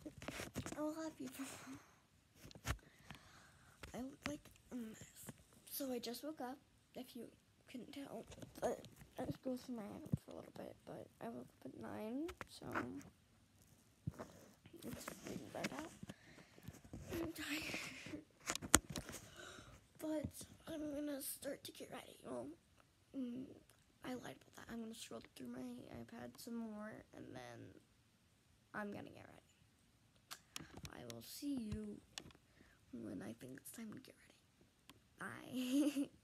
I love you. I look like a mess. So I just woke up, if you couldn't tell. But I was going through my head for a little bit, but I woke up at 9, so it's pretty bad out. I'm tired. But I'm gonna start to get ready. Well, I lied about that. I'm gonna scroll through my iPad some more, and then I'm gonna get ready. I will see you when I think it's time to get ready. Bye.